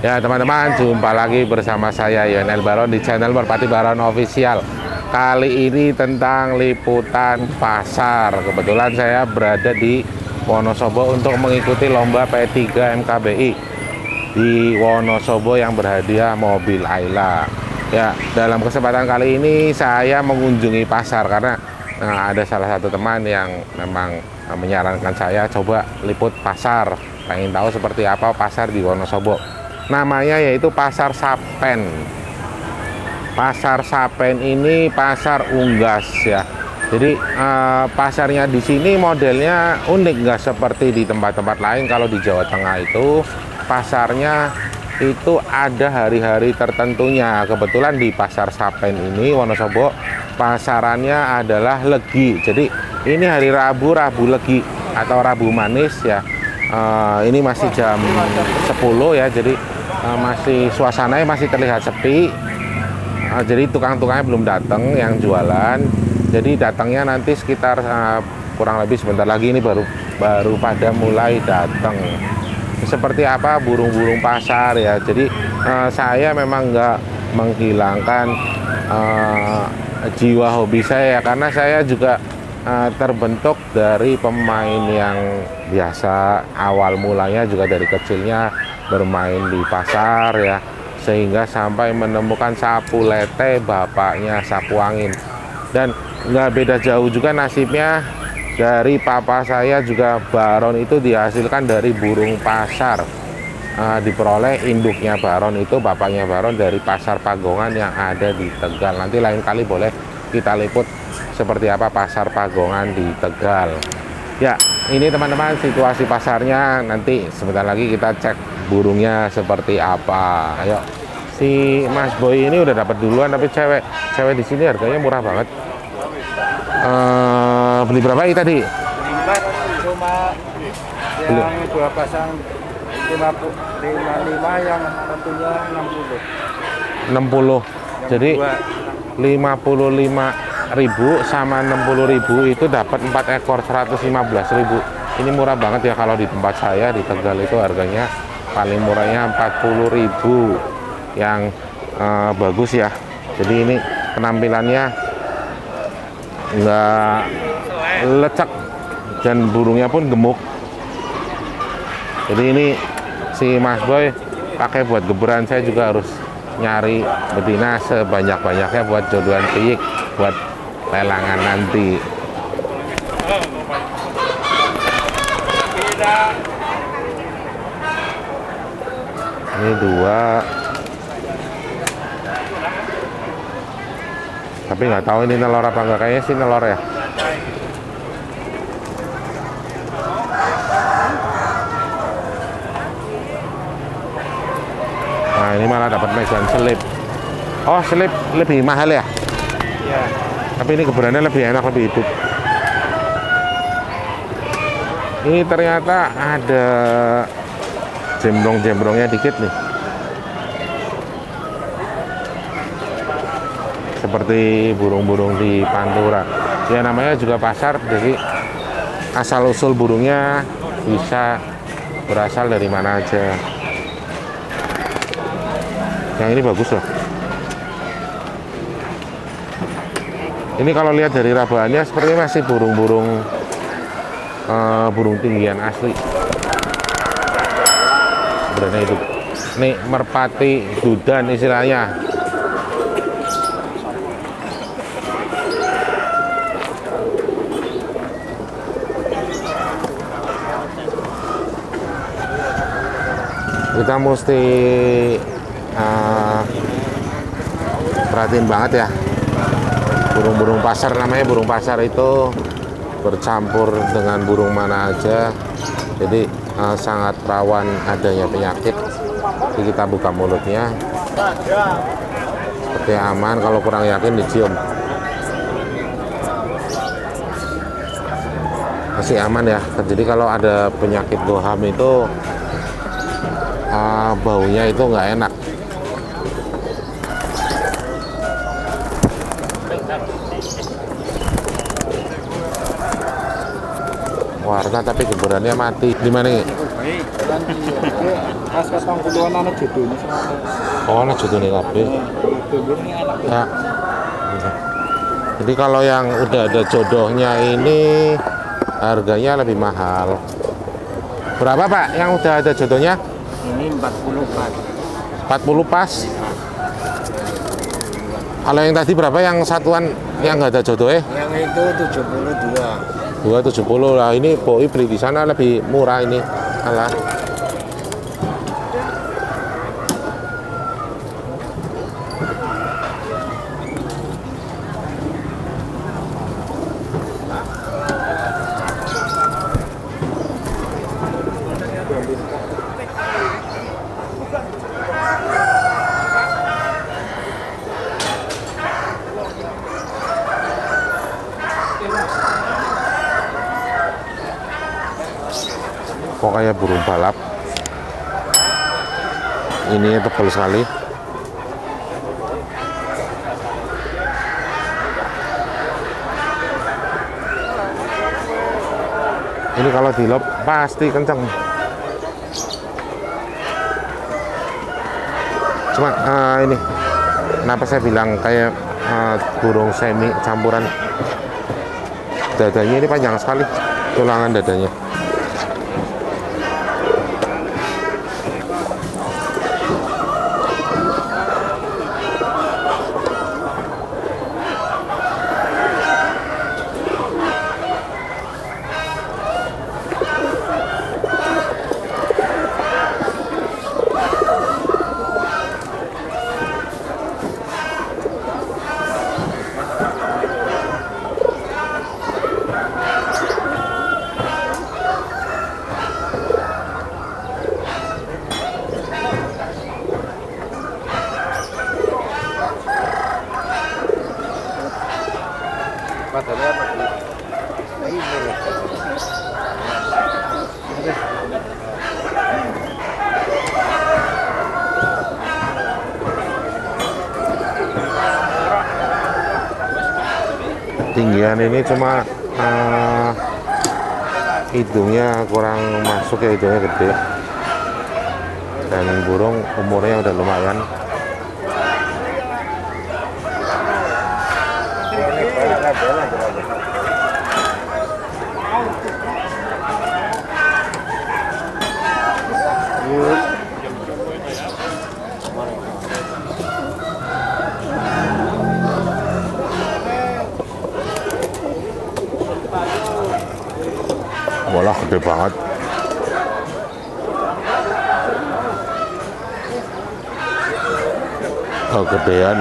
Ya teman-teman, jumpa lagi bersama saya Yonel Baron di channel Merpati Baron Official. Kali ini tentang liputan pasar. Kebetulan saya berada di Wonosobo untuk mengikuti lomba P3 MKBI di Wonosobo yang berhadiah mobil Ayla. Ya, dalam kesempatan kali ini saya mengunjungi pasar karena ada salah satu teman yang memang menyarankan saya coba liput pasar. Pengen tahu seperti apa pasar di Wonosobo. Namanya yaitu Pasar Sapen. Pasar Sapen ini pasar unggas ya. Jadi pasarnya di sini modelnya unik, nggak seperti di tempat-tempat lain. Kalau di Jawa Tengah itu pasarnya itu ada hari-hari tertentunya. Kebetulan di Pasar Sapen ini Wonosobo pasarannya adalah Legi. Jadi ini hari Rabu, Rabu Legi atau Rabu Manis ya. Ini masih jam 10 ya, jadi masih suasananya masih terlihat sepi. Jadi tukang-tukangnya belum datang yang jualan. Jadi datangnya nanti sekitar kurang lebih sebentar lagi, ini baru pada mulai datang. Seperti apa burung-burung pasar ya. Jadi saya memang nggak menghilangkan jiwa hobi saya, karena saya juga terbentuk dari pemain yang biasa awal mulanya juga dari kecilnya bermain di pasar ya, sehingga sampai menemukan sapu lete bapaknya sapu angin. Dan nggak beda jauh juga nasibnya dari papa saya juga Baron, itu dihasilkan dari burung pasar. Diperoleh induknya Baron itu, bapaknya Baron dari Pasar Pagongan yang ada di Tegal. Nanti lain kali boleh kita liput seperti apa pasar Pagongan di Tegal. Ya, ini teman-teman situasi pasarnya. Nanti sebentar lagi kita cek burungnya seperti apa. Ayo, si Mas Boy ini udah dapat duluan, tapi cewek di sini harganya murah banget. Beli berapa ini tadi? Cuma yang dua pasang 55, yang satunya 60. Jadi 55.000 sama 60.000 itu dapat 4 ekor 115.000. Ini murah banget ya. Kalau di tempat saya di Tegal itu harganya paling murahnya 40.000 yang bagus ya. Jadi ini penampilannya nggak lecek dan burungnya pun gemuk. Jadi ini si Mas Boy pakai buat geberan. Saya juga harus nyari betina sebanyak-banyaknya buat jodohan piyik, buat lelangan nanti. Ini dua, tapi nggak tahu ini nelor apa enggak. Kayaknya sih nelor ya. Nah, ini malah dapat megan selip. Oh, selip lebih mahal ya? Iya. Tapi ini keberanian lebih enak, lebih hidup. Ini ternyata ada jembrong-jembrongnya dikit nih. Seperti burung-burung di Pantura. Ya namanya juga pasar, jadi asal-usul burungnya bisa berasal dari mana aja. Yang ini bagus loh. Ini kalau lihat dari rabaannya seperti masih burung-burung burung tinggian asli. Sebenarnya itu. Ini merpati dudan istilahnya. Kita mesti perhatiin banget ya, burung-burung pasar. Namanya burung pasar itu bercampur dengan burung mana aja, jadi sangat rawan adanya penyakit. Jadi kita buka mulutnya seperti aman, kalau kurang yakin dicium. Masih aman ya. Jadi kalau ada penyakit goham itu baunya itu nggak enak. Warna tapi geburannya mati. Di mana nih? Mas katong kuluan ana jodone. Oh, ana jodone kabeh. Ya. Jadi kalau yang udah ada jodohnya ini harganya lebih mahal. Berapa Pak yang udah ada jodohnya? Ini 40 pas. 40 pas. Kalau yang tadi berapa yang satuan yang nggak ada jodohnya? Yang itu 72. 270 lah. Ini Boi beli di sana lebih murah ini. Alah. Kok kayak burung balap. Ini tebal sekali. Ini kalau dilop pasti kenceng. Cuma ini kenapa saya bilang kayak burung semi campuran. Dadanya ini panjang sekali, tulangan dadanya. Tinggian ini cuma hidungnya kurang masuk ya, hidungnya gede, dan burung umurnya udah lumayan. Walah, gede banget. Kegedean.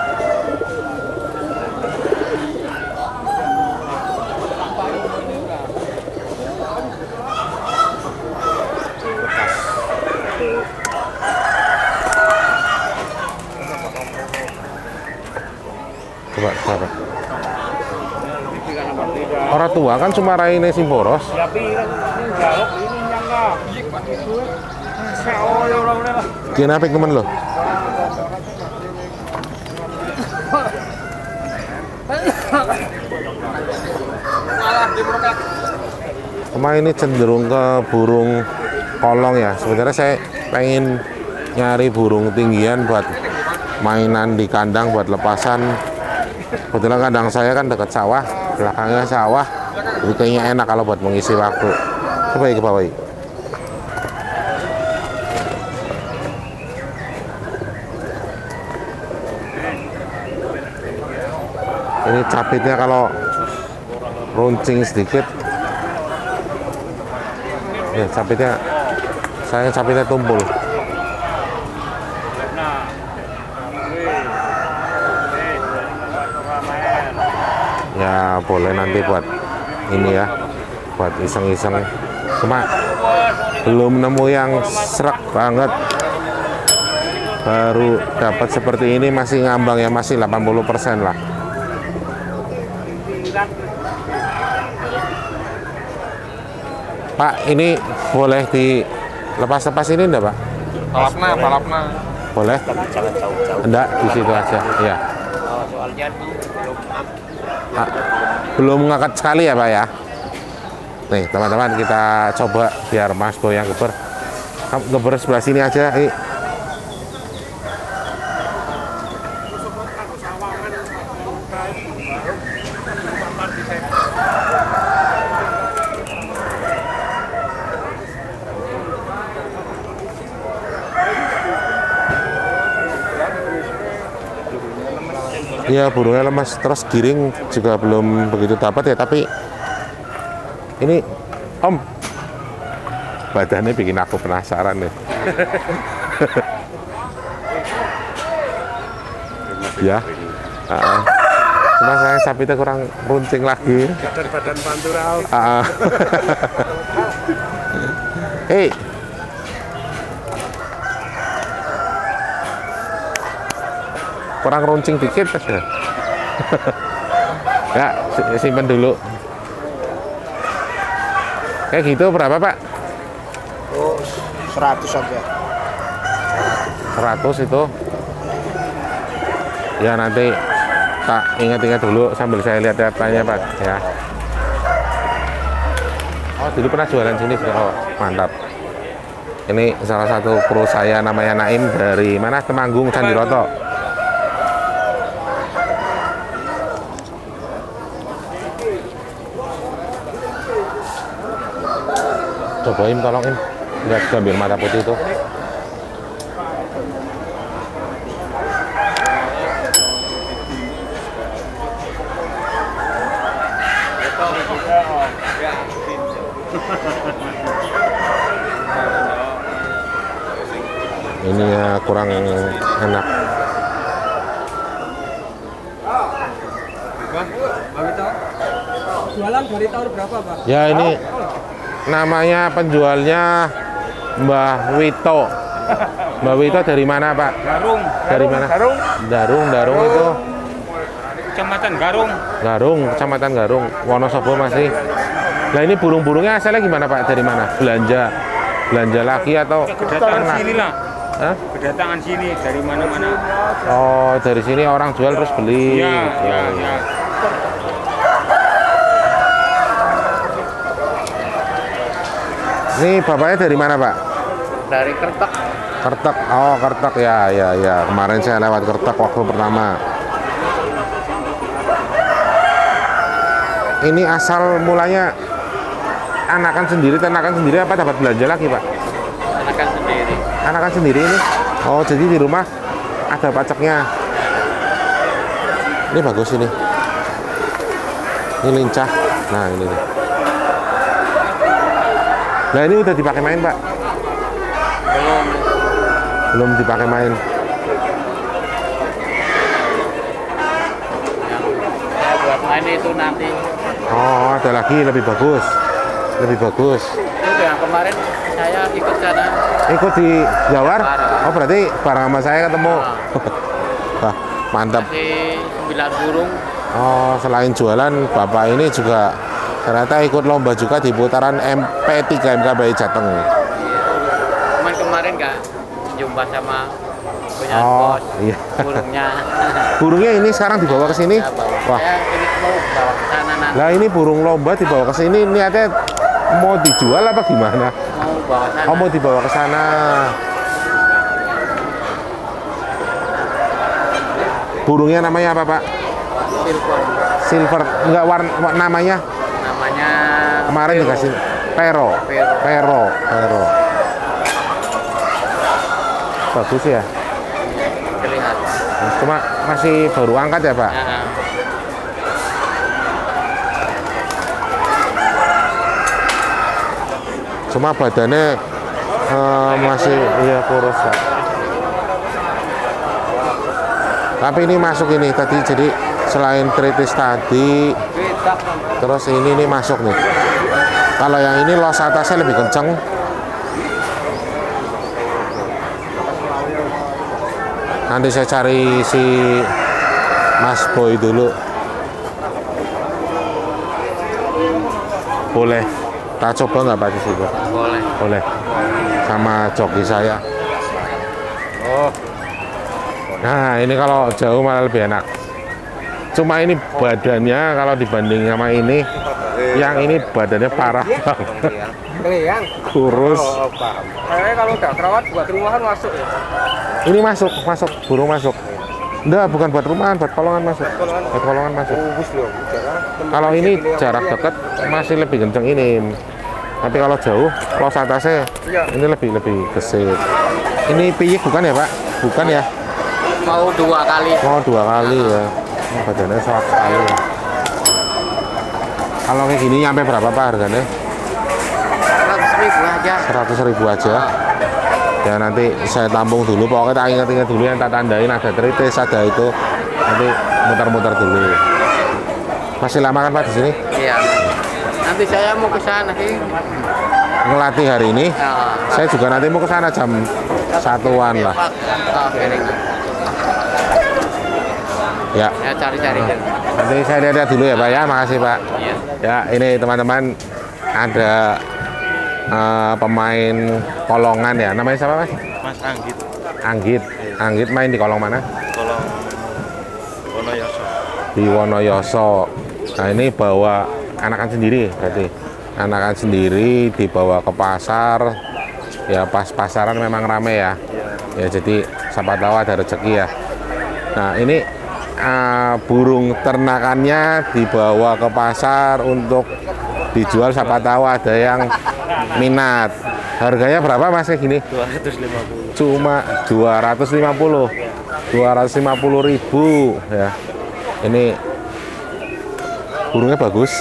Coba. Orang tua kan cuma raine sing boros. Kenapa temen lo? Cuma ini cenderung ke burung kolong ya. Sebenarnya saya pengen nyari burung tinggian buat mainan di kandang, buat lepasan. Kebetulan kandang saya kan dekat sawah, belakangnya sawah, jadi kayaknya enak kalau buat mengisi waktu. Coba ya ke bawah. Ini capitnya kalau runcing sedikit, ya capitnya, saya capitnya tumpul. Ya boleh nanti buat ini ya, buat iseng-iseng. Cuma belum nemu yang serak banget. Baru dapat seperti ini, masih ngambang ya, masih 80% lah. Pak, ini boleh dilepas-lepas ini enggak, Pak? Palapna. Boleh? Jangan jauh-jauh. Enggak, di situ aja. Iya. Soalnya belum Belum ngangkat sekali ya, Pak ya? Nih teman-teman, kita coba biar Mas Boy yang geber. Kamu geber sebelah sini aja. Iya, burungnya lemas, terus giring juga belum begitu dapat ya, tapi ini Om, badannya bikin aku penasaran nih. Ya, cuma saya sapi itu kurang runcing lagi. Badan panturau. Hei, kurang runcing dikit aja. Ya, simpen dulu. Kayak gitu berapa Pak? Oh, 100 aja. 100 itu. Ya nanti tak ingat-ingat dulu sambil saya lihat datanya Pak ya. Oh, dulu pernah jualan sini. Oh, mantap. Ini salah satu kru saya namanya Naim dari mana? Temanggung, Candiroto. Cobain, tolongin. Lihat gambir mata putih itu. Ini ya kurang enak. Jualan dari tahun berapa, Pak? Ya ini namanya penjualnya Mbah Wito. Mbah Wito dari mana Pak? Garung. Dari mana? Garung. Darung itu. Kecamatan Garung. Garung, Kecamatan Garung, Wonosobo masih. Nah ini burung-burungnya asalnya gimana Pak? Dari mana? Belanja lagi atau Kedatangan sini lah. Hah? Kedatangan sini dari mana-mana. Oh, dari sini orang jual terus beli. Iya, Oh, iya, iya. Ini bapaknya dari mana Pak? Dari Kertek. Kertek. Oh, Kertek ya, ya, ya. Kemarin saya lewat Kertek waktu pertama. Ini asal mulanya anakan sendiri apa dapat belanja lagi Pak? Anakan sendiri. Anakan sendiri ini. Oh, jadi di rumah ada paceknya. Ini bagus ini. Ini lincah. Nah, ini nih. Nah, ini udah dipakai main, Pak? Belum. Belum dipakai main. Yang saya buat main itu nanti. Oh, ada lagi lebih bagus. Lebih bagus. Itu yang kemarin saya ikut sana. Ikut di Jawar? Oh, berarti bareng sama saya ketemu. Wah, mantap. Masih 9 burung. Oh, selain jualan, Bapak ini juga ternyata ikut lomba juga di putaran MP3 MKBI Jateng. Cuman kemarin nggak jumpa sama punya Oh, bos iya. burungnya. Burungnya ini sekarang dibawa ke sini. Ya, bawa. Wah, Saya ini mau bawa ke sana nanti. lah ini burung lomba dibawa ke sini. Niatnya mau dijual apa gimana? Mau bawa sana. Oh, mau dibawa ke sana. Burungnya namanya apa, Pak? Silver. Silver. Enggak namanya. Namanya Kemarin Vero. dikasih Pero. Vero. Pero. Bagus ya. Kelihatan. Cuma masih baru angkat ya, Pak? Ya. Cuma badannya masih ya kurus, Pak. Tapi ini masuk ini tadi, jadi selain tritis tadi, terus ini nih masuk nih. Kalau yang ini los atasnya lebih kenceng. Nanti saya cari si Mas Boy dulu. Boleh. Tak coba nggak Pak di situ? Boleh. Boleh. Sama joki saya. Oh. Nah, ini kalau jauh malah lebih enak. Cuma ini badannya kalau dibanding sama ini Yang ini badannya parah banget. Kelihang. Kurus. Kayaknya kalau udah kerawat buat rumahan masuk ya. Ini masuk, burung masuk. Enggak, bukan buat rumahan, buat kolongan masuk. Buat kolongan masuk. Kalau ini jarak dekat masih lebih kenceng ini. Tapi kalau jauh, close atasnya ini lebih gesit. Ini piyik bukan ya, Pak? Bukan ya? Mau 2 kali. Oh, 2 kali ya. Oh, badannya soak sekali ya. Kalau kayak gini nyampe berapa, Pak, harganya? 100.000 aja. 100.000 aja. Ya nanti saya tampung dulu, pokoknya tak ingat-ingat dulu yang tak tandain, ada tritis, ada itu. Nanti muter-muter dulu. Masih lama kan, Pak, di sini? Iya. Nanti saya mau ke sana sih. Ngelatih hari ini. Ya. Saya juga nanti mau ke sana jam 1-an lah. Ya. Ya cari-cari. Nanti saya lihat dulu ya, Pak ya. Makasih, Pak. Iya. Ya, ini teman-teman ada pemain kolongan ya. Namanya siapa, Mas? Mas Anggit. Anggit. Anggit main di kolong mana? Kolong Wonoyoso. Di Wonoyoso. Nah, ini bawa anakan sendiri berarti. Anakan sendiri dibawa ke pasar. Ya pas pasaran memang rame ya. Ya jadi siapa tahu ada rezeki ya. Nah, ini burung ternakannya dibawa ke pasar untuk dijual, siapa tahu ada yang minat. Harganya berapa, Mas, kayak gini? 250. Cuma 250.000 ya. Ini burungnya bagus.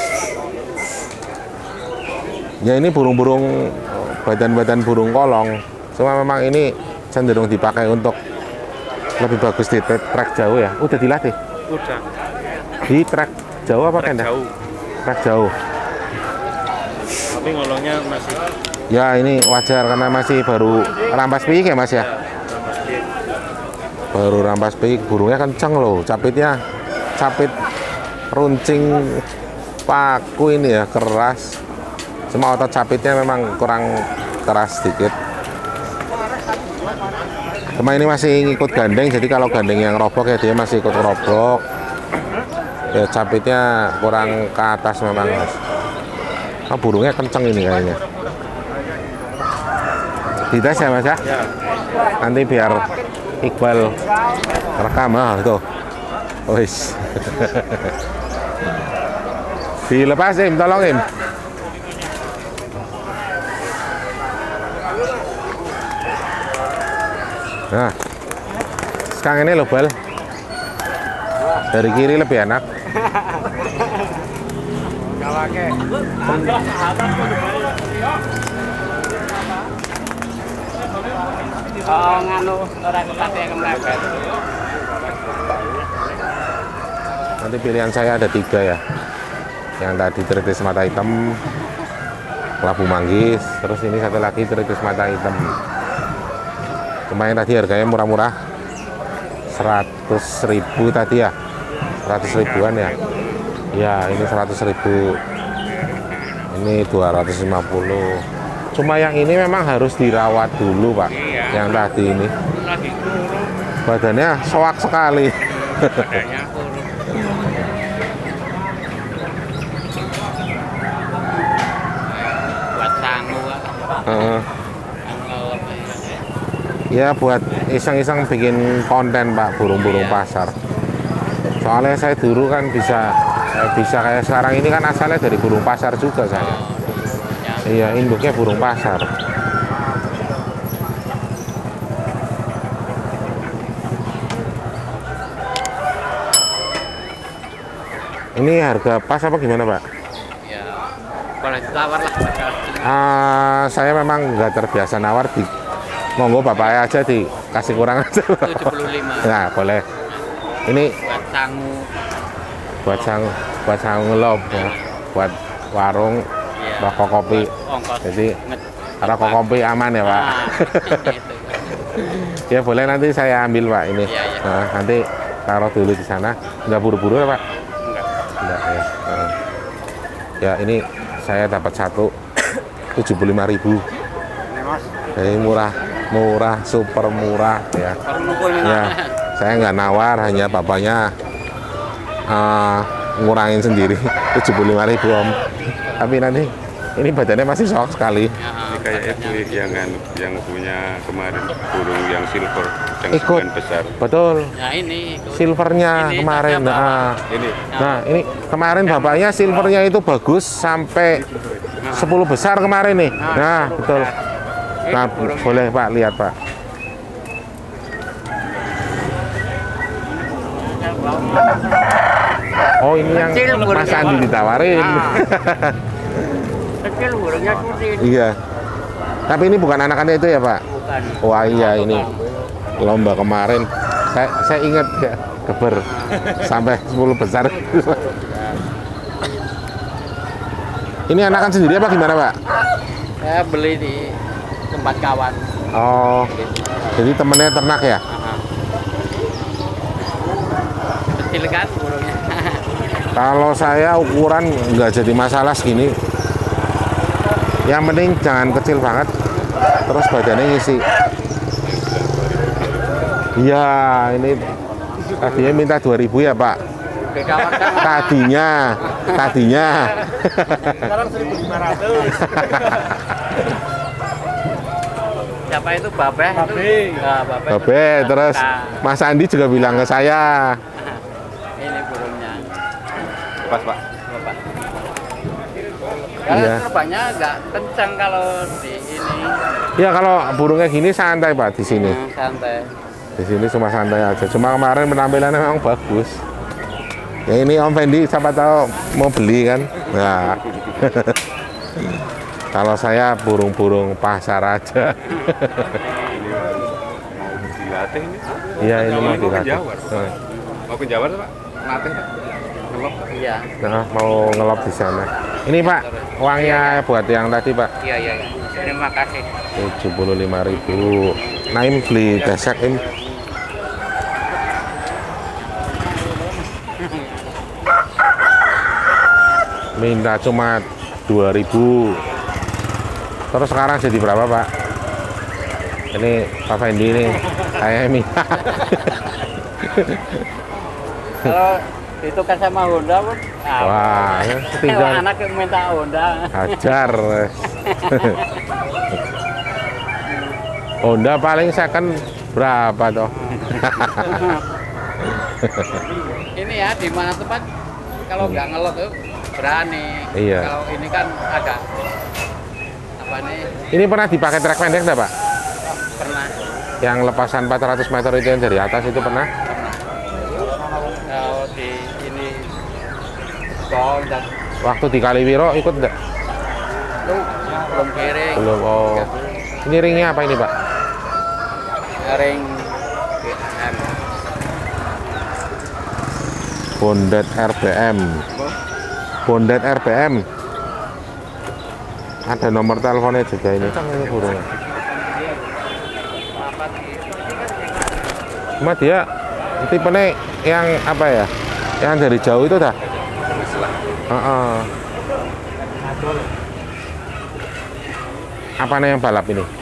Ya ini burung-burung badan-badan burung kolong. Cuma memang ini cenderung dipakai untuk lebih bagus di trek jauh ya. Udah dilatih? Udah. Di trek jauh apa tenda? Jauh. Trek jauh. Tapi ngolongnya masih Ya ini wajar karena masih baru rampas piyik ya, Mas ya. Baru rampas piyik, burungnya kenceng loh, capitnya capit runcing paku ini ya, keras. Cuma otot capitnya memang kurang keras sedikit. Cuma ini masih ngikut gandeng, jadi kalau gandeng yang robok ya dia masih ikut robok. Ya capitnya kurang ke atas memang, Mas. Oh, burungnya kenceng ini kayaknya. Dites ya, Mas ya? Nanti biar Iqbal rekam itu. Wis. Dilepas, Im, tolong, Im. Nah, sekarang ini loh, Bal. Dari kiri lebih enak. Oh, nganu ora ketat yang melebar. Nanti pilihan saya ada 3 ya. Yang tadi tritis mata hitam, kelabu manggis, terus ini satu lagi tritis mata hitam. Cuma yang tadi harganya murah-murah, 100.000 tadi ya, 100 ribuan ya. Ya ini 100.000, ini 250. Cuma yang ini memang harus dirawat dulu, Pak. Yang tadi ini badannya soak sekali. Buat sangu. Ya buat iseng-iseng bikin konten, Pak, burung-burung pasar. Soalnya saya dulu kan bisa kayak sekarang ini kan asalnya dari burung pasar juga saya. Iya, induknya burung pasar. Ini harga pas apa gimana, Pak? Ya, boleh ditawar lah. Saya memang nggak terbiasa nawar, di monggo Bapak aja dikasih kurang aja. 75. Nah, boleh. Ini buat sangu. buat sangu ngelop ya. Buat warung, rokok kopi. Jadi rokok kopi aman ya, Pak. Ya boleh, nanti saya ambil, Pak, ini. Nah, nanti taruh dulu di sana. Nggak buru-buru ya, Pak? Enggak ya. Ya ini saya dapat satu 75.000. Jadi murah, super murah ya. Ya, saya nggak nawar, hanya bapaknya ngurangin sendiri 75.000 Om. Tapi nanti ini badannya masih sok sekali. Ini kayak itu yang punya kemarin burung yang silver yang Ikut. sekian besar. Betul. Nah ini ikut. Silvernya Ini kemarin. tasnya bawa. Nah, Ini ini kemarin bapaknya silvernya itu bagus sampai 10 besar kemarin nih. Nah, betul. Nah, boleh Pak lihat Pak. Oh ini yang Kecil Mas burungnya, Andi Pak. ditawarin. Kecil burungnya seperti ini. Iya. Tapi ini bukan anakannya itu ya Pak? Bukan. Wah iya ini lomba kemarin. Saya ingat ya geber sampai 10 besar. Ini anakan sendiri apa gimana Pak? Saya beli di tempat kawan. Oh, jadi temennya ternak ya? Kecil kan burungnya. Kalau saya ukuran nggak jadi masalah segini. Yang penting jangan kecil banget. Terus badannya ngisi. Iya, ini tadinya minta 2.000 ya Pak. Di kawan kan Tadinya. sekarang 1.500. Siapa itu Babeh? Nah, Babeh. Babe, terus Nah, Mas Andi juga bilang ke saya. ini burungnya. pas Pak. Bapak. Kalau Iya. terbangnya agak kencang kalau di ini. Ya kalau burungnya gini santai Pak di sini. Santai. Di sini cuma santai aja. Cuma kemarin penampilannya memang bagus. Ya ini Om Fendi siapa tahu mau beli kan. Nah. Kalau saya burung-burung pasar aja. Dilatih ini. Iya ini mau Mau ke dilatih. Jawa. Mau ke Jawa Pak? Latih Pak. Ngelop. Iya. Nah, mau ngelop di sana. Ini Pak, uangnya buat yang tadi Pak. Iya, iya. Terima kasih. 75.000. Naim beli desek Im. Minta cuma 2.000. Terus sekarang jadi berapa Pak? Ini Pak Fendi ini saya minta. Kalau ditukar sama Honda pun. Wah, tinggal anak yang minta Honda. hajar. Honda paling second berapa toh? Ini ya di mana tempat kalau nggak ngelot tuh berani. Iya. Kalau ini kan agak apa nih? Ini pernah dipakai trek pendek enggak Pak? Pernah. Yang lepasan 400 meter itu yang dari atas itu pernah? Kalau di ini tol dan Waktu di Kaliwiro ikut enggak? itu belum kiring. Belum. Oh. Ini ringnya apa ini Pak? Ring Bondet RBM. Bondet RBM. Ada nomor teleponnya juga ini. Ini burungnya. Cuma dia tipenya yang apa ya? Yang dari jauh itu dah. Apa nih yang balap ini?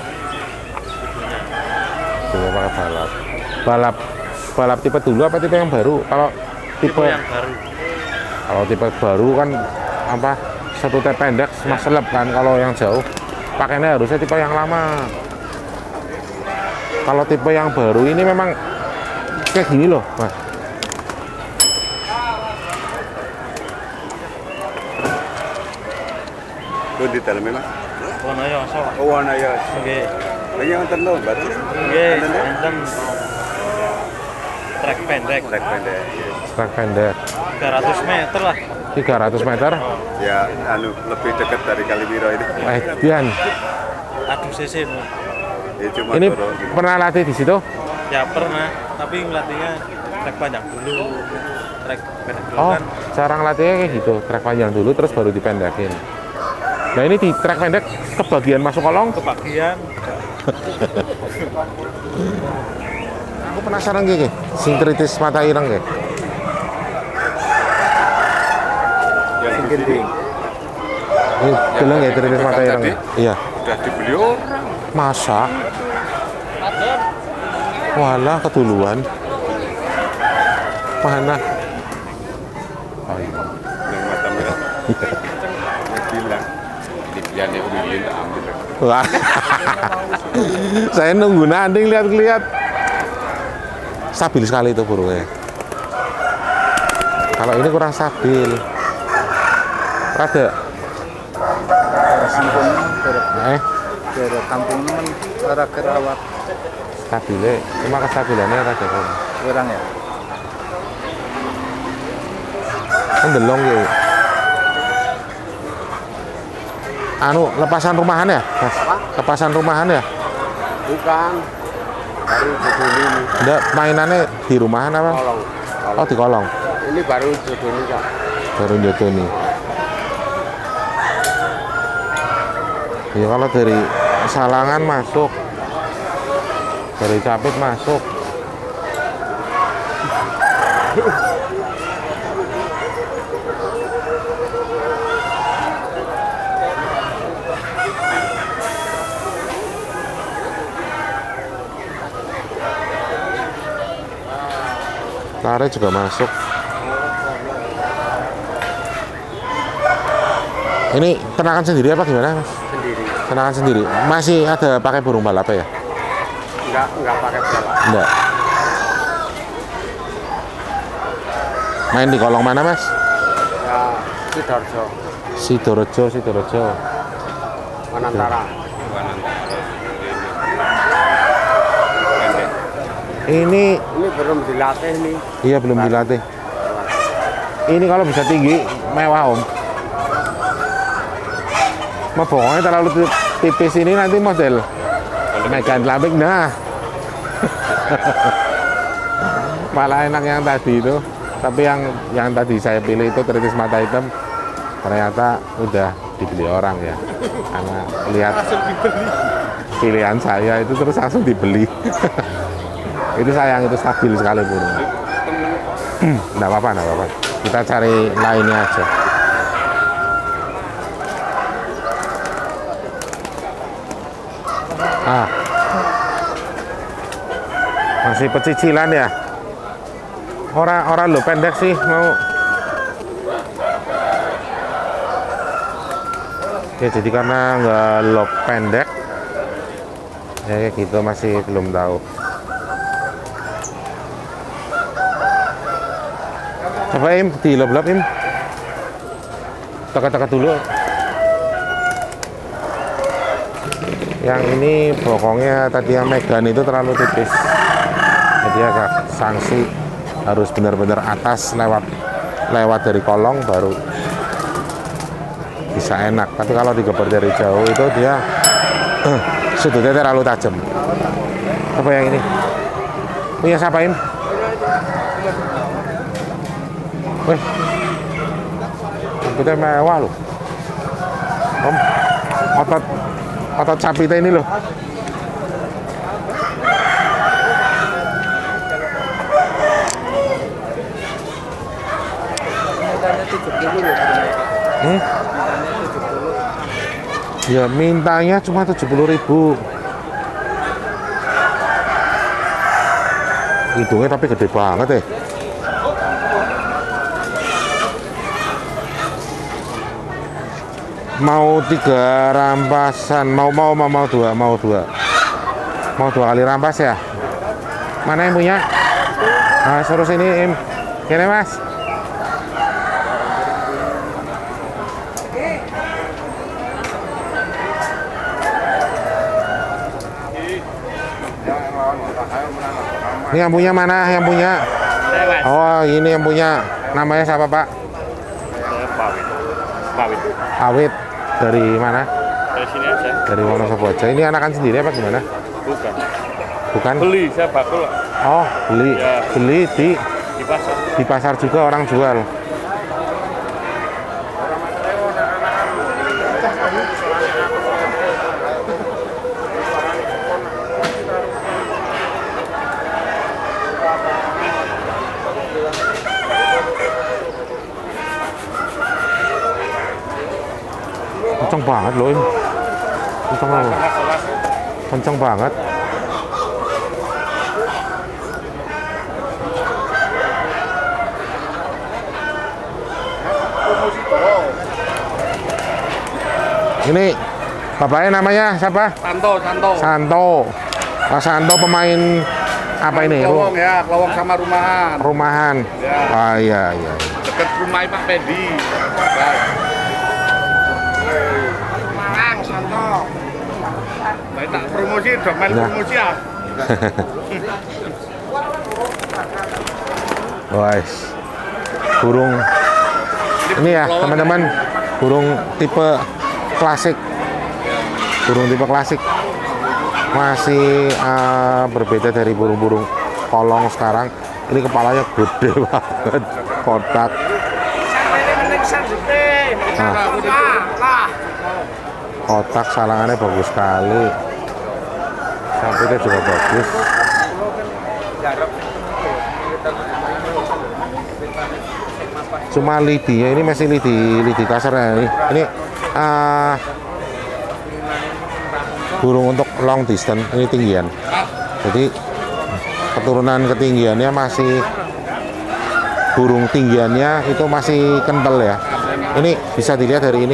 Coba pakai balap. Balap tipe dulu apa tipe yang baru? Kalau tipe yang baru. Kalau tipe baru kan apa? Satu teh pendek mas seleb kan. Kalau yang jauh pakainya harusnya tipe yang lama. Kalau tipe yang baru ini memang kayak gini loh, Mas. Itu di dalamnya Mas. Warna ya, so. Oh warna ya. Nggih. Lagi yang tentu berarti. Nggih, enten trek pendek. Trek pendek. Trek pendek 300 meter lah. 300 meter. Ya anu lebih dekat dari Kaliwiro ini. Dian, Aduh cc. Ya, cuma ini dorong gitu. pernah latih di situ? Ya pernah, tapi ngelatihnya trek panjang dulu. Trek pendek dulu Oh, kan. cara ngelatihnya kayak gitu, trek panjang dulu terus baru dipendekin. Nah ini di trek pendek kebagian masuk kolong. Kebagian Aku penasaran gini, sinkritis mata ireng ya. Yang di sini Ini geleng ya tritis mata ireng. tadi? Iya. udah dibeli orang. Masa? Walah ketuluan. Mana? Oh, iya. bilang di piannya beliin tak ambil. Wah. Saya nunggu nanti lihat-lihat. Stabil sekali itu burungnya. Kalau ini kurang stabil. Rada. Kampung teman ora kerawat. Stabilnya, cuma kestabilannya rada Kurang ya. kan delong ya. Anu lepasan rumahan ya, Mas? Lepasan rumahan ya? Bukan. Baru jodoh ini. Enggak, mainannya di rumahan apa? Kolong. Oh, di kolong. Ini baru jodoh ini, Kak. Baru jodoh nih. Ya kalau dari Salangan masuk, dari Capit masuk. Lare juga masuk. Ini tenakan sendiri apa gimana, Mas? Sendiri. Tenakan sendiri. Masih ada pakai burung balap ya? Enggak pakai balap. Enggak. Main di kolong mana, Mas? Ya, Sidoarjo. Sidorejo. Manantara. Ini Ini belum dilatih nih. iya belum dilatih. Ini kalau bisa tinggi mewah, Om. Pokoknya terlalu tipis ini nanti model Megan Labik, nah. Malah enak yang tadi itu. Tapi yang tadi saya pilih itu Tritis mata hitam, ternyata udah dibeli orang ya. Karena lihat pilihan saya itu terus langsung dibeli. Itu sayang, itu stabil sekali burungnya. Nggak apa-apa. Kita cari lainnya aja. Masih pecicilan ya. Orang lo pendek sih mau. Ya jadi karena nggak lo pendek, ya kayak gitu masih belum tahu. Coba Im, dilop-lop Im. Teka-teka dulu. Yang ini bokongnya tadi yang Megan itu terlalu tipis. Jadi agak sanksi, harus benar-benar atas lewat dari kolong baru bisa enak. Tapi kalau digeber dari jauh itu dia sudutnya terlalu tajam. Apa yang ini? Punya siapa Im? Wih, rambutnya mewah loh. Om, otot capitnya ini loh. Ya mintanya cuma 70.000. Hidungnya tapi gede banget ya. Mau 3 rampasan, mau 2 kali rampas ya. Mana yang punya? Nah, suruh sini Im. Gini Mas. Ini yang punya mana? Yang punya? Oh, ini yang punya. Namanya siapa Pak? Awit. Dari mana? Dari sini aja. Dari Wonosobo aja. Ini anakan sendiri apa gimana? Bukan. Bukan? Beli, saya bakul. Oh, beli. Ya. Beli Di pasar. di pasar juga orang jual. Kenceng banget loh ini. Kenceng banget. Ini bapaknya namanya siapa? Santo, Santo. Santo. Mas Santo pemain apa ini? Kelowong ya, Kelowong sama rumahan. Rumahan. Ya. Ah iya iya. Dekat rumah Pak Pendi. Ya. Rumahan, Santo. Baik tak promosi, domain Nah. promosi ya. Guys, burung ini ya teman-teman, burung tipe klasik, masih berbeda dari burung-burung kolong sekarang. Ini kepalanya gede banget, kotak. Nah, kotak salangannya bagus sekali, sampingnya juga bagus. Cuma lidinya ini masih lidi kasar ya. Ini burung untuk long distance, ini tinggian. Jadi keturunan ketinggiannya masih, burung tinggiannya itu masih kental ya. Ini bisa dilihat dari ini.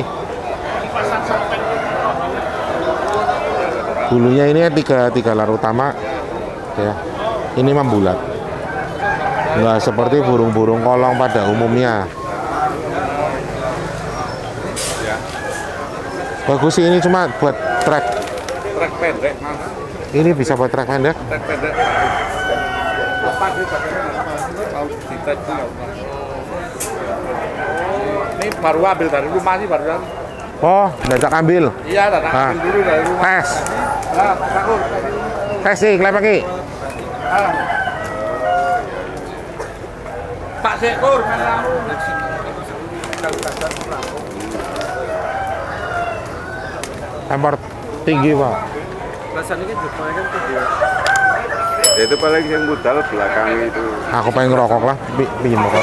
Bulunya ini tiga lar utama ya. Ini membulat. Nggak seperti burung-burung kolong pada umumnya. Bagus sih, ini cuma buat trek. Trek pendek, Mas. Ini bisa buat trek pendek. Trek pendek. Apa sih tahu di trek itu? Ini baru ambil dari rumah sih barusan. Oh, dadak ambil. Iya, datang Nah. ambil dulu dari rumah. Tes. Nah, takut. Tes sih, klep lagi. Pak Sekur, kan kamu. Tempor tinggi, Pak. Itu paling yang budal belakang itu. Aku pengen ngerokok lah, pinjem rokok.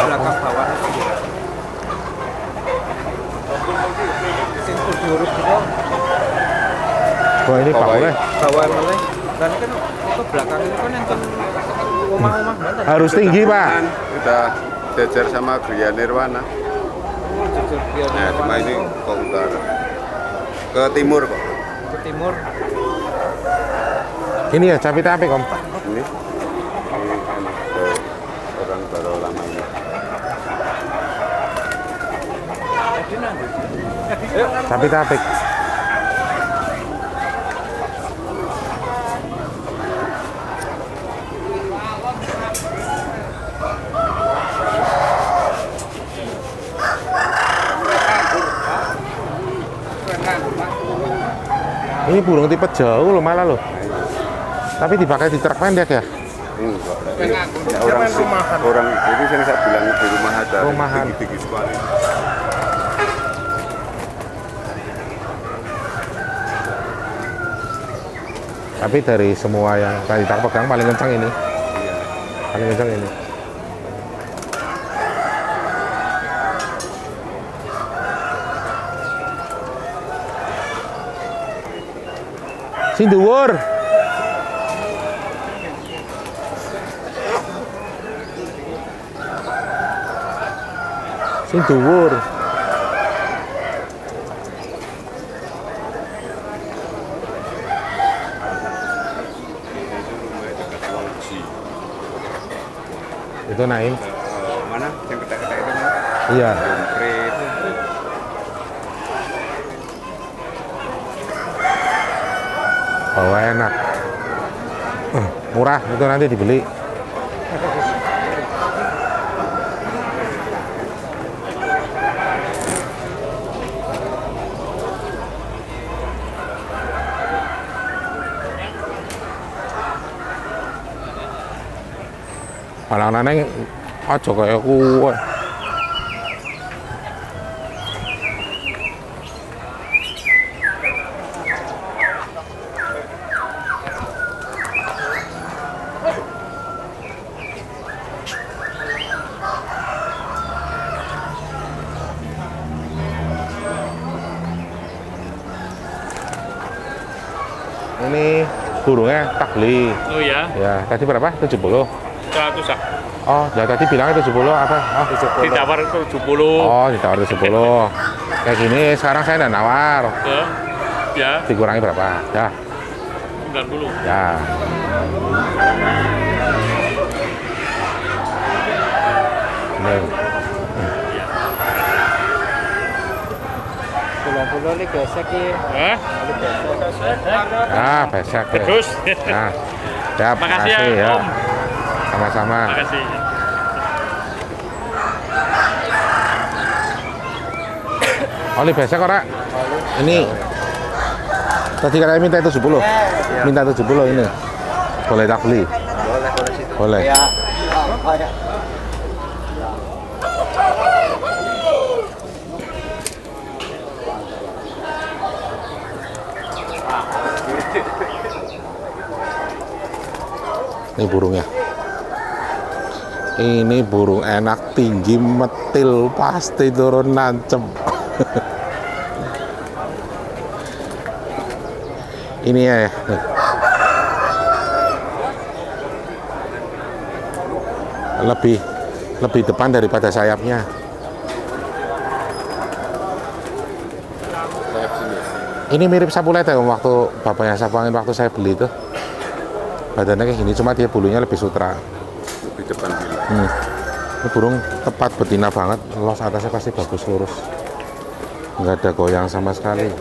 Wah, ini pakulnya Bawa mulai. Dan kan itu belakang itu kan yang rumah-rumah mana? harus tinggi, Pak. Udah jajar sama Gria Nirwana. Nah, cuma ini ke utara. Ke timur kok. Ke timur. Ini ya, capi tapi Om. Ini enak ke orang baru lama ini. Capi tapi. Ini burung tipe jauh loh malah loh. Tapi dipakai di truk pendek ya? Enggak. Orang itu yang saya bilang di rumah ada Rumahan. tinggi-tinggi sekali. Tapi dari semua yang tadi tak pegang paling kencang ini. Paling kencang ini. Sing dhuwur. Sing dhuwur. Itu Naim. Mana yang ketek-ketek itu? Iya. Dompret. Bawa enak. Murah itu nanti dibeli. Malang neng aja kayak kuwe. Ini burungnya tak beli. Oh ya. Ya, tadi berapa? 70. 100 ah. Oh, ya tadi bilangnya 70 apa? Oh, Ditawar 70. Oh, ditawar 70. Kayak gini, sekarang saya udah nawar. Ya, Dikurangi berapa? Ya. 90. Ya. Nih. Pulau-pulau ini gesek ya. Hah? Ah, besek ya. Terus. Nah, siap, Makasih ya, makasih ya. Om. Sama-sama. Makasih. Oli besek ora? Ini tadi katanya minta itu 70. Minta 70 ini. Boleh tak beli? Boleh. Ya. Ini burungnya. Ini burung enak, tinggi, metil, pasti turun nancep. Ini ya. Nih. Lebih depan daripada sayapnya. Ini mirip sapu lete waktu bapaknya sapu angin waktu saya beli itu. Badannya kayak gini, cuma dia bulunya lebih sutra. Lebih depan bilang. Ini burung tepat betina banget, los atasnya pasti bagus lurus, nggak ada goyang sama sekali.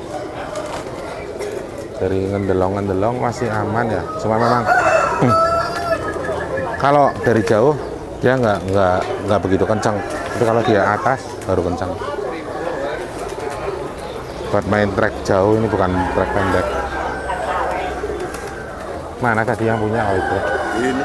Dari ngendelong masih aman ya, cuma memang kalau dari jauh dia nggak begitu kencang, tapi kalau dia atas baru kencang. Buat main trek jauh ini bukan trek pendek. Mana tadi yang punya? Oh itu. Ini.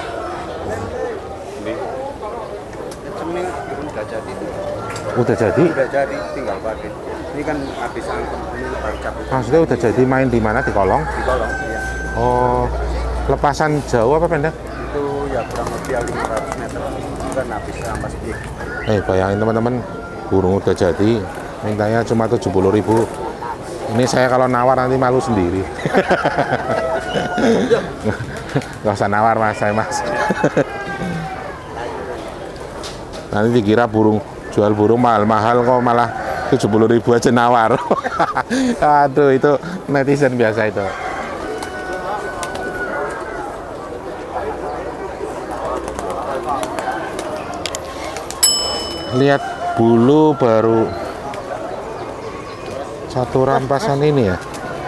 Udah jadi. Udah jadi? Udah jadi, tinggal pakai. Ini kan habis angkut, ini baru cabut. Maksudnya udah jadi, main di mana? Di kolong? Di kolong, iya. Oh, lepasan jauh apa pendek? Itu ya kurang lebih 500 meter. Itu kan habis ampas pik. Bayangin teman-teman, burung udah jadi, mintanya cuma 70.000. Ini saya kalau nawar nanti malu sendiri. Gak usah nawar mas, saya mas. Nanti dikira jual burung mahal-mahal kok malah 70.000 aja nawar. Aduh, itu netizen biasa itu. Lihat bulu baru satu rampasan ini ya,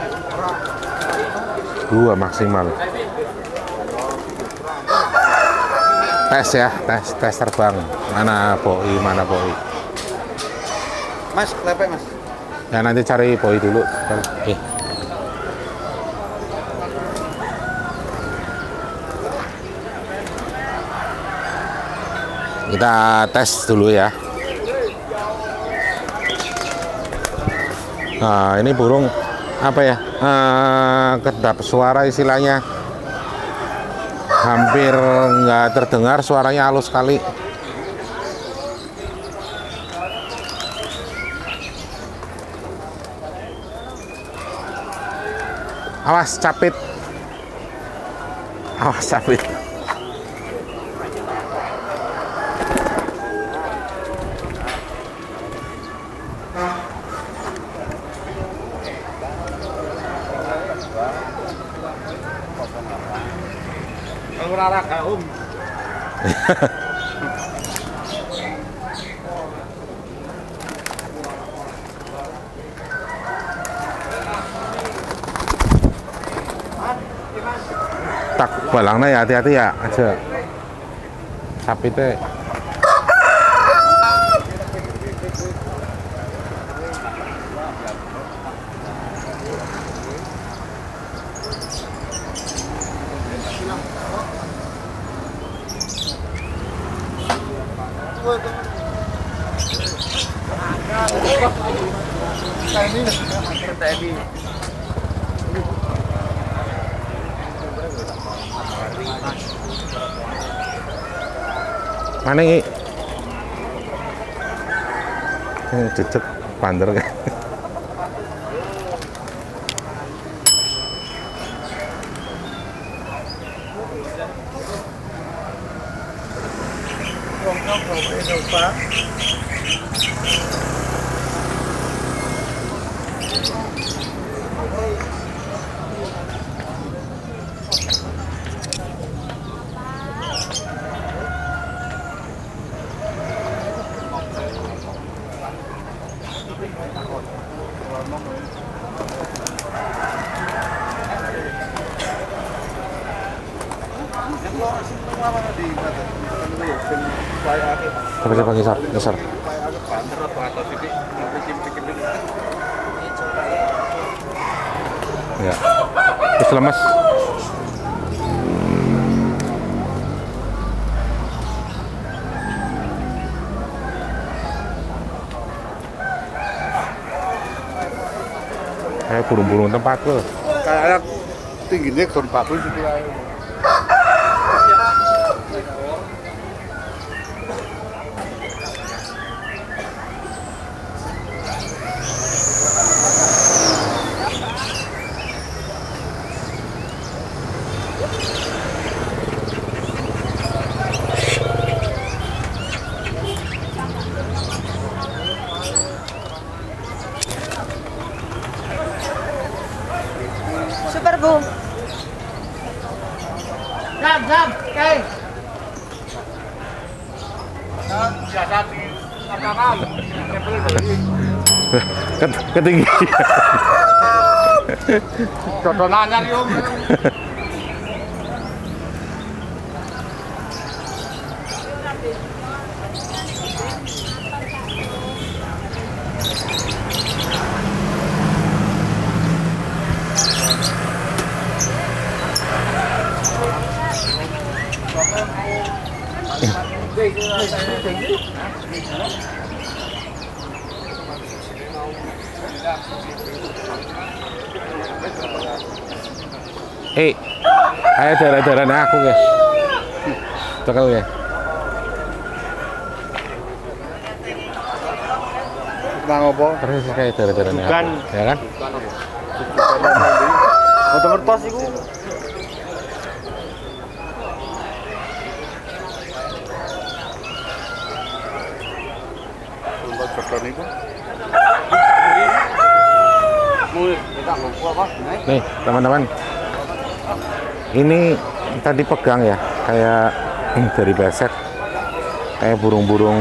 2 maksimal. Tes ya, tes terbang. Mana boi, mana boi. Mas, lepek mas. Ya nanti cari boi dulu. Kita tes dulu ya. Nah, ini burung apa ya? Kedap suara istilahnya. Hampir nggak terdengar, suaranya halus sekali. Awas capit. Awas capit. Olahraga om. Tak balangnya ya, hati-hati ya aja. Sapitnya. Mana ini? Cecek pander kan? nyoba. Coba geser. Ya, terus lemes. Kayak burung-burung tempat tuh. Kayak tingginya kon 40 situ aja. Super Bu. Jam, oke. Ketinggian. Dodonannya yuk. Ayo darah-darahnya aku guys. Tekel ya. Nang apa? Terus kayak darah-darahnya aku. Bukan. Ya kan? Foto kertas iku. Untuk jodoh niku. Nih teman-teman, ini tadi pegang ya, kayak dari besek, kayak burung-burung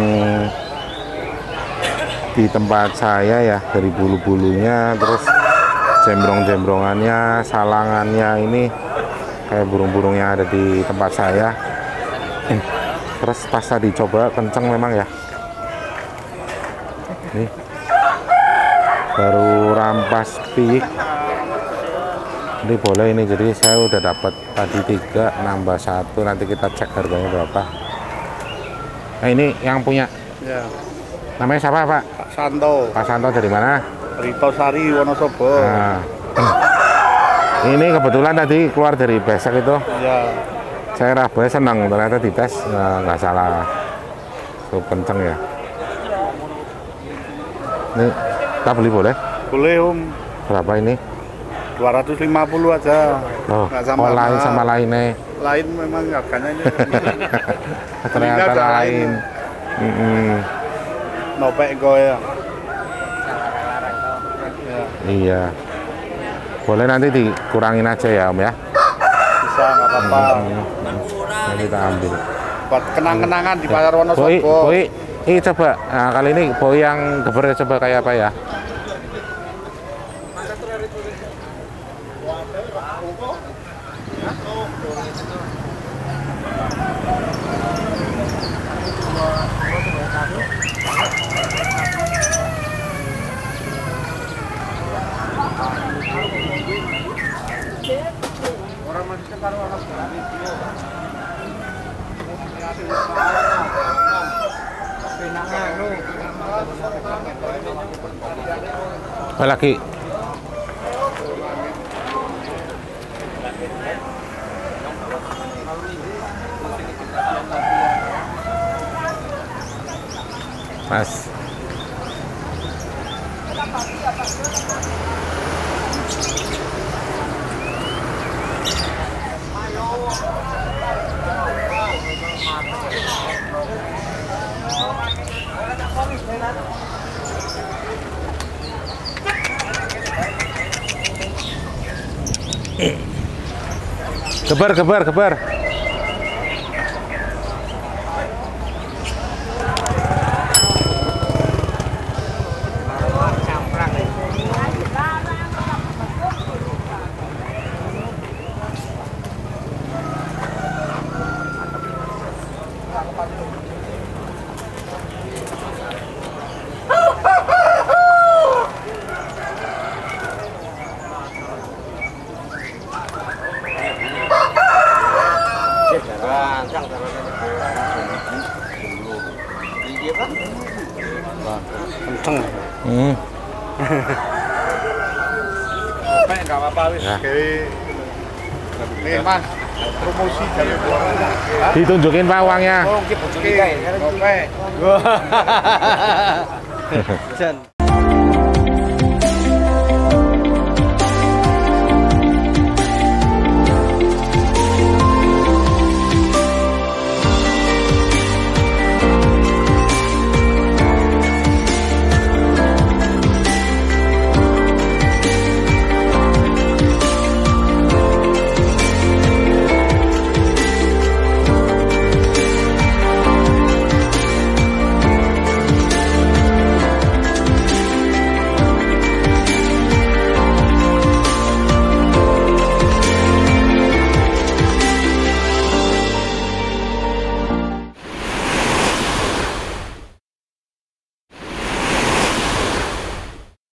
di tempat saya ya, dari bulu-bulunya, terus jembrong-jembrongannya, salangannya, ini kayak burung-burung yang ada di tempat saya. Terus pas tadi coba kenceng memang ya. Nih baru rampas pik ini boleh ini, jadi saya udah dapat tadi 3 nambah 1, nanti kita cek harganya berapa. Nah ini yang punya Ya, namanya siapa Pak? Pak Santo. Pak Santo dari mana? Rito Sari Wonosobo. Nah, ini kebetulan tadi keluar dari besek itu, Ya, saya rabanya senang, ternyata dites nggak salah, cukup kenceng ya. Ini kita beli boleh? boleh Om. Berapa ini? 250 aja. Oh, Nggak sama lain mahal. sama lainnya. Lain memang harganya ini. Ternyata ada lain. Nopek gue ya. Iya. Boleh nanti dikurangin aja ya Om ya. Bisa nggak apa-apa. Nanti kita ambil. Buat kenang-kenangan di Pasar Boy, Wonosobo. Boy, ini coba. Nah, kali ini Boy yang geber coba kayak apa ya? Lagi. Mas. Geber, geber, geber. Kenceng. Nggak apa-apa wis. Ya. Nih Mas, promosi dari Ditunjukin Pak uangnya. Oke.